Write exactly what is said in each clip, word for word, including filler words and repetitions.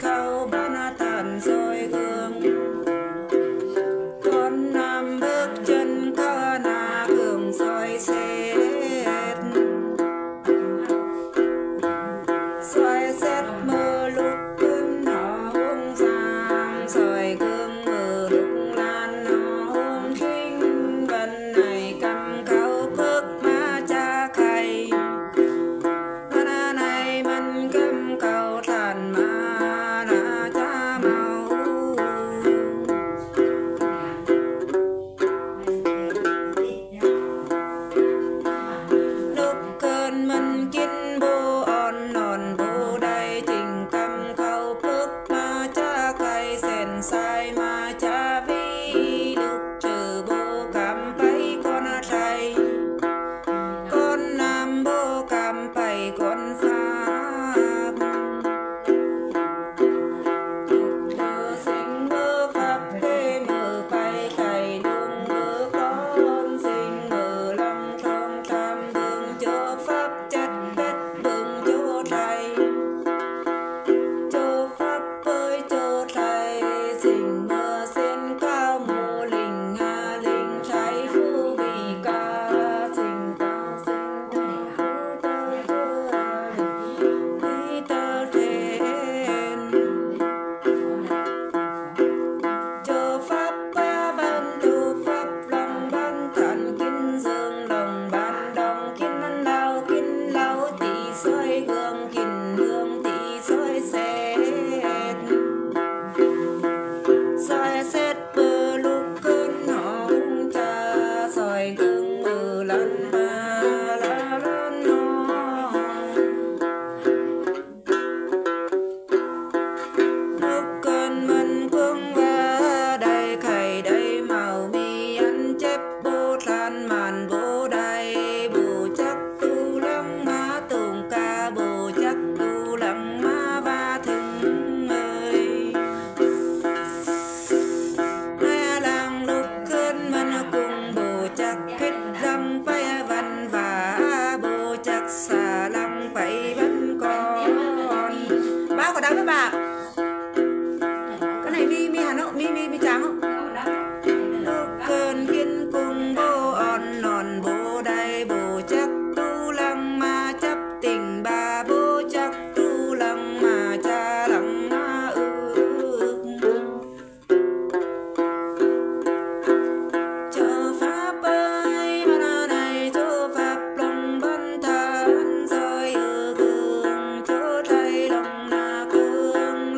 khâu ban tàn rồi gương con nam bước chân có na gương soi xét soi xét mơ lúc cơn nó hung giang soi gương mơ lúc lan nó hung kinh vần này cầm khâu bước ma cha khay mana này mình cầm khâu tàn ma na cha mau lúc cơn mình kín bố on nòn bố đây trình cầm khâu bước ma cha khay sen sai ma cha vi lúc trừ bố cảm thấy con trai con nam bố cảm thấy con pháp mơ sinh mơ pháp thế mơ phải thầy đường mơ con sinh mơ lòng trong tam đường cho pháp chất biết đường cho thầy cho pháp với cho thầy sinh mơ sen cao mô linh hà linh trái phu bị ca sinh cao sinh đại hữu tơ tơ đi tơ trên cho pháp ba ban tu pháp lòng ban thản kinh dương lòng ban đồng kinh ăn đau kinh lâu tỷ soi gương kinh hương tỷ soi xét soi xét bơ lúc cơn họ hung cha soi gương mơ lần ma la lan nó lúc cơn mình cũng va đầy khay đầy màu mi ăn chép bố than màn bố đầy bố chắc tu lăng má tùng ca bố chắc tu lăng má ba thừng ơi hai làng lúc cơn mình cùng bố chắc kết răng phải văn và bố chắc xà lăng phải vẫn còn bác có đau với bà cái này mi mi Hà Nội mi mi mi trắng không lúc cơn kiên cùng bố on nòn bố đây bố chắc tu lăng ma chấp tình bà bố chắc tu lăng ma cha lăng ma ước cho pháp ơi mana này cho pháp lòng ban than rồi ở gương cho thầy lòng na cương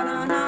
นานา